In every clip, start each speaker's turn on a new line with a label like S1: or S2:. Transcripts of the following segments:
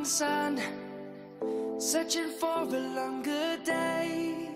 S1: morning sun, searching for a longer day.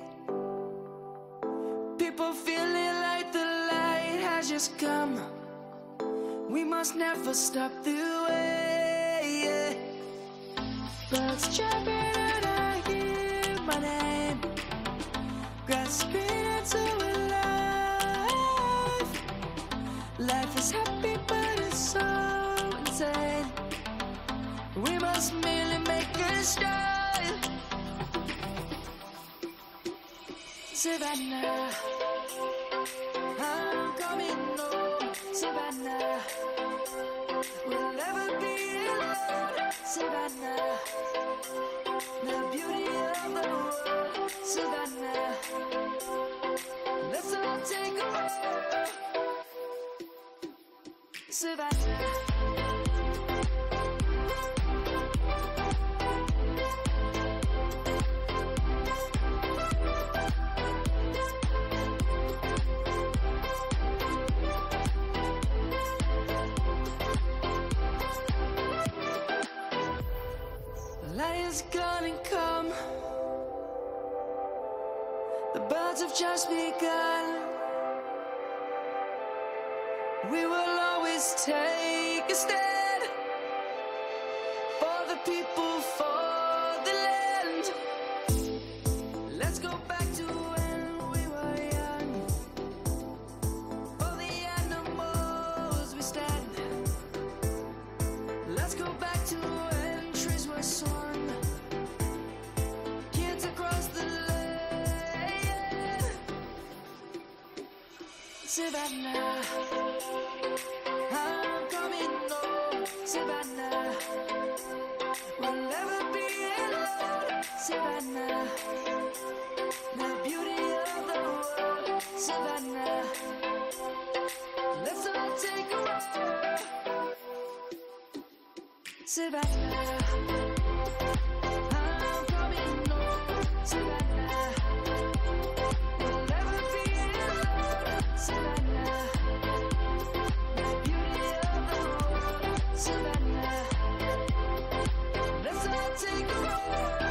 S1: People feeling like the light has just come. We must never stop the way. Birds chirping and I hear my name, grasping into a life. Life is happy but it's so insane. We must merely make a start. Savannah, I'm coming home. Savannah, we'll never be alone. Savannah, the beauty of the world. Savannah, let's all take a walk. Savannah. Light is gonna come. The birds have just begun. We will always take a stand for the people, for the land. Let's go back to when we were young. For the animals we stand. Let's go back to when trees were swung. Kids across the land. Savannah, I'm coming home. Savannah, we'll never be alone. Savannah, the beauty of the world. Savannah, let's all take a walk. Savannah, I'm coming home. Savannah, we'll never be alone. Savannah, the beauty of the world. Savannah, let's all take a walk.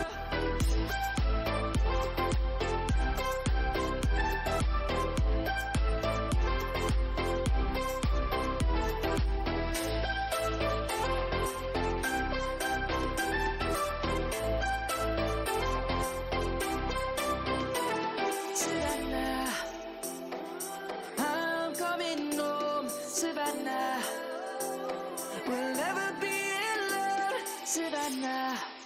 S1: Savannah, I'm coming home. Savannah, we'll never be alone. Savannah.